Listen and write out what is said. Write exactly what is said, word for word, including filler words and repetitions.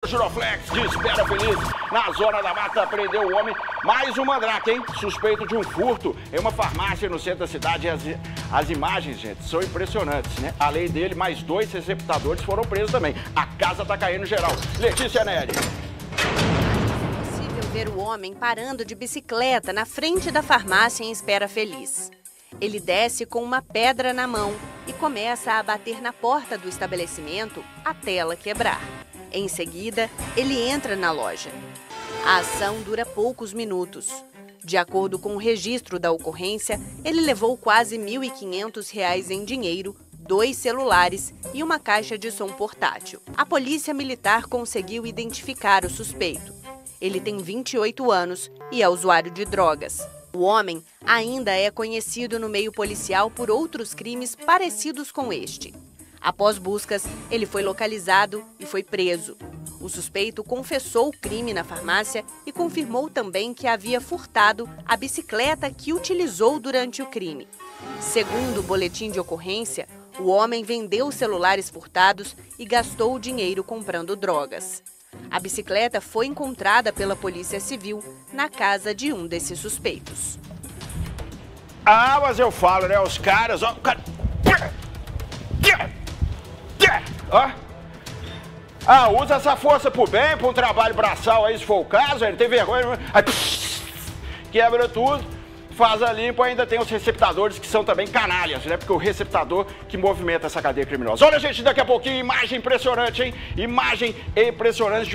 Giroflex de Espera Feliz, na Zona da Mata, prendeu o homem. Mais um mandrake, hein? Suspeito de um furto em uma farmácia no centro da cidade. As, as imagens, gente, são impressionantes, né? Além dele, mais dois receptadores foram presos também. A casa tá caindo geral. Letícia Neri. É possível ver o homem parando de bicicleta na frente da farmácia em Espera Feliz. Ele desce com uma pedra na mão e começa a bater na porta do estabelecimento até ela quebrar. Em seguida, ele entra na loja. A ação dura poucos minutos. De acordo com o registro da ocorrência, ele levou quase mil e quinhentos reais em dinheiro, dois celulares e uma caixa de som portátil. A polícia militar conseguiu identificar o suspeito. Ele tem vinte e oito anos e é usuário de drogas. O homem ainda é conhecido no meio policial por outros crimes parecidos com este. Após buscas, ele foi localizado e foi preso. O suspeito confessou o crime na farmácia e confirmou também que havia furtado a bicicleta que utilizou durante o crime. Segundo o boletim de ocorrência, o homem vendeu os celulares furtados e gastou o dinheiro comprando drogas. A bicicleta foi encontrada pela Polícia Civil na casa de um desses suspeitos. Ah, mas eu falo, né? Os caras, ó... O cara... Ó. Ah, usa essa força pro bem, pra um trabalho braçal aí, se for o caso, ele tem vergonha. Aí, pss, quebra tudo, faz a limpa, ainda tem os receptadores que são também canalhas, né? Porque o receptador que movimenta essa cadeia criminosa. Olha, gente, daqui a pouquinho, imagem impressionante, hein? Imagem impressionante.